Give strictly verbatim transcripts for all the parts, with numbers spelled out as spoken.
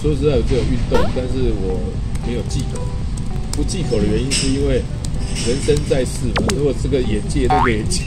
说实在，我只有运动，但是我没有忌口。不忌口的原因是因为人生在世嘛，如果这个眼界那个眼界。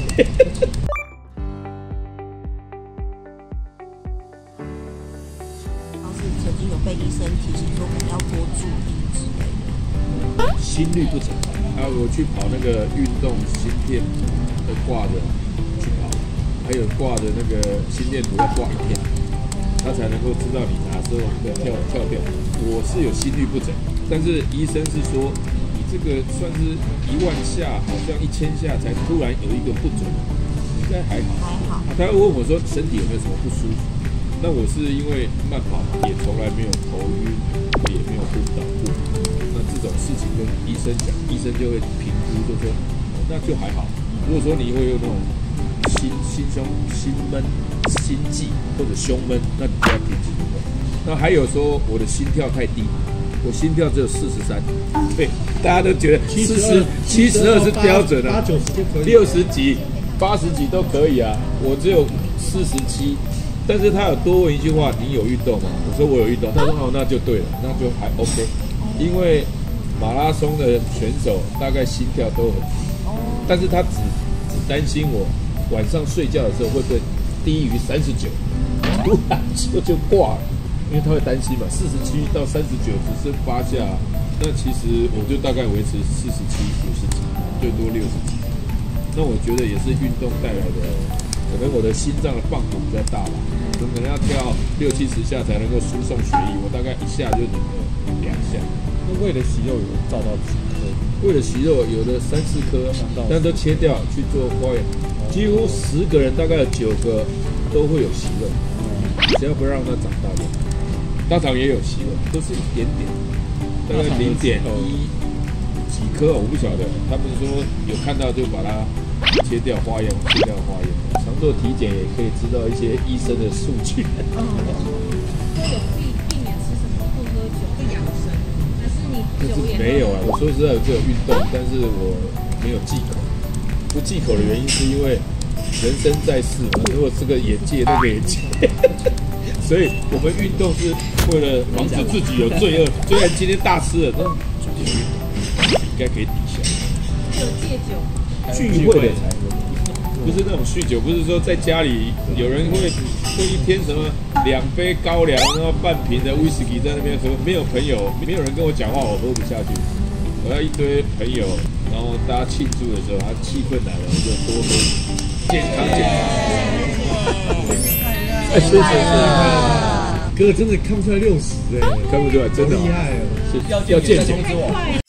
当时曾经有被医生提醒说可能要多注意之类的。 心律不整啊，我去跑那个运动芯片的挂的去跑，还有挂的那个心电图要挂一天，他才能够知道你哪时候的跳跳掉。我是有心律不整，但是医生是说你这个算是一万下，好像一千下才突然有一个不准，应该还好。 还好。 他问我说身体有没有什么不舒服？那我是因为慢跑也从来没有头晕，也没有昏倒过。那这种事情跟医生讲，医生就会评估，就说、哦、那就还好。如果说你会有那种心心胸心闷、心悸或者胸闷，那你就要停止运动。那还有说我的心跳太低，我心跳只有四十三，对，大家都觉得四十七十二是标准的、啊， 八九十就可以， 六十几、八十几都可以啊，我只有四十七。但是他有多问一句话：“你有运动吗？”我说：“我有运动。”他说：“哦，那就对了，那就还 OK。”因为马拉松的选手大概心跳都很低，但是他只只担心我晚上睡觉的时候会不会低于三十九，突然就就挂了，因为他会担心嘛。四十七到三十九只剩八下，那其实我就大概维持四十七、五十几，最多六十几。那我觉得也是运动带来的，可能我的心脏的磅礴比较大吧。可能要跳六七十下才能够输送血液，我大概一下就顶了两下。 那为了息肉有照到几颗？ 为了息肉，有的三四颗，但都切掉去做化验。几乎十个人大概有九个都会有息肉，只要不让它长大点。大肠也有息肉，都是一点点，大概零点一几颗，我不晓得。他们说有看到就把它切掉化验，切掉化验。常做体检也可以知道一些医生的数据。 嗯，会有避避免吃什么不喝酒不养生，还是你酒也没有啊？我说实在，我只有运动，但是我没有忌口。不忌口的原因是因为人生在世嘛，如果这个眼界那个眼界，所以我们运动是为了防止自己有罪恶。虽然今天大吃了，但昨天有运动，应该可以抵消。 有戒酒， 聚会的才会。不是那种酗酒，不是说在家里有人会会一天什么两杯高粱，然后半瓶的威士忌在那边喝，没有朋友，没有人跟我讲话，我喝不下去。我要一堆朋友，然后大家庆祝的时候，他气氛来了，我就多喝，健康健康。哎，谢谢谢谢。 哥真的看不出来六十哎， 看不出来，真的厉害哦， 要健检。